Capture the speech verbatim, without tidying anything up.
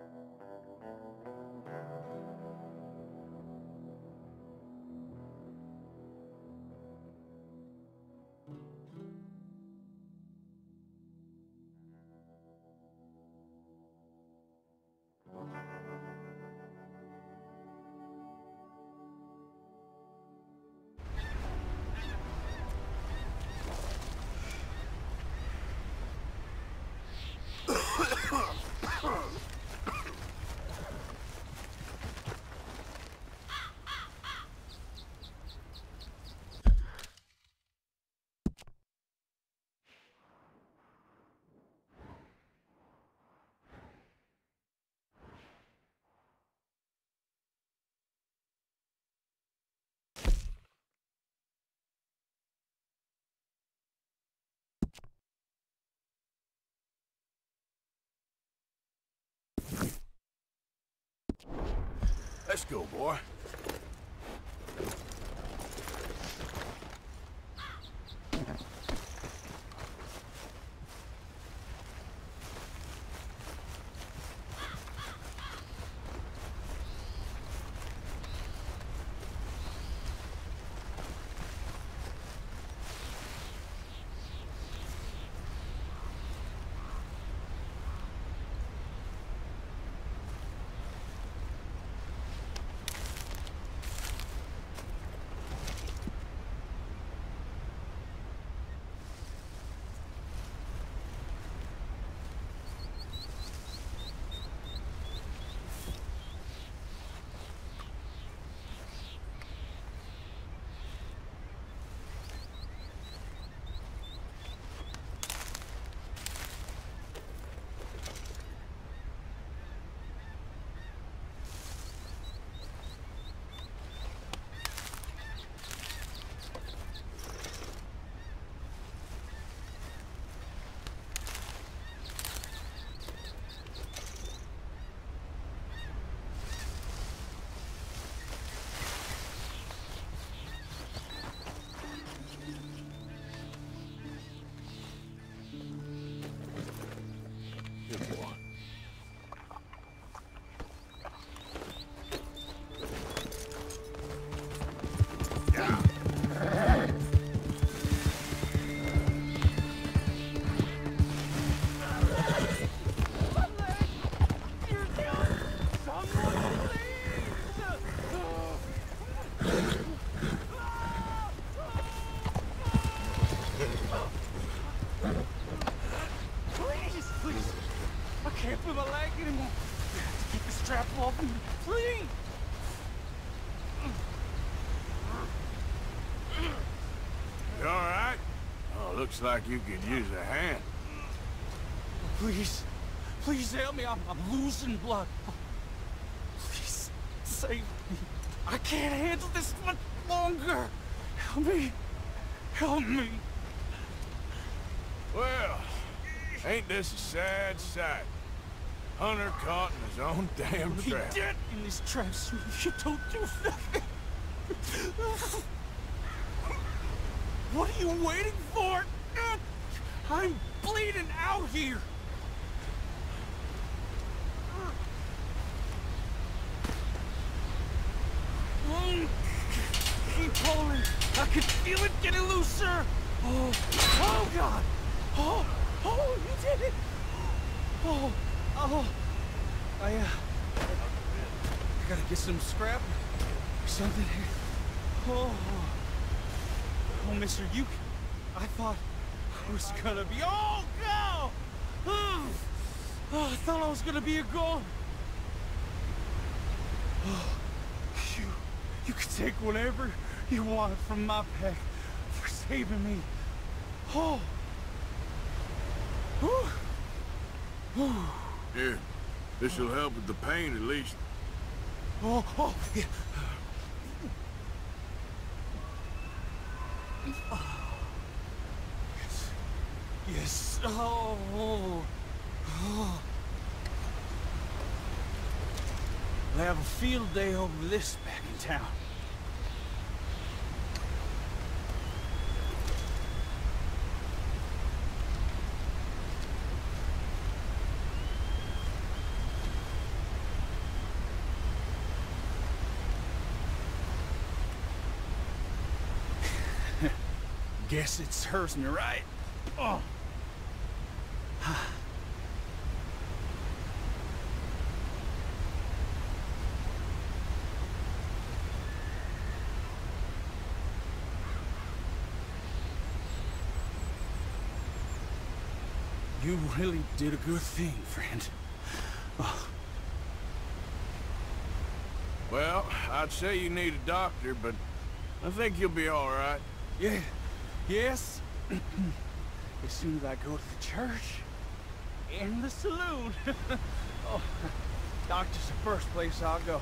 Let's go, boy. Looks like you could use a hand. Please, please help me. I'm, I'm losing blood. Please, save me. I can't handle this much longer. Help me. Help me. Well, ain't this a sad sight? Hunter caught in his own damn He trap. dead in these traps. You don't do nothing. What are you waiting for? I'm bleeding out here. Keep pulling. I can feel it getting looser. Oh, oh God. Oh, oh, you did it. Oh, oh. I, uh, I gotta get some scrap or something here. Oh. Oh, mister, you... I thought I was gonna be... Oh, no! Oh, oh, I thought I was gonna be a goner. Oh, you... You can take whatever you want from my pack for saving me. Oh. Oh. Oh. Here, this'll help with the pain at least. Oh, oh, yeah. Yes. Yes. Oh. Oh. Oh. We'll have a field day over this back in town. guess it serves me right. Oh. You really did a good thing, friend. Oh. Well, I'd say you need a doctor, but I think you'll be all right. Yeah. Yes. As soon as I go to the church and the saloon. Oh, doctor's the first place I'll go.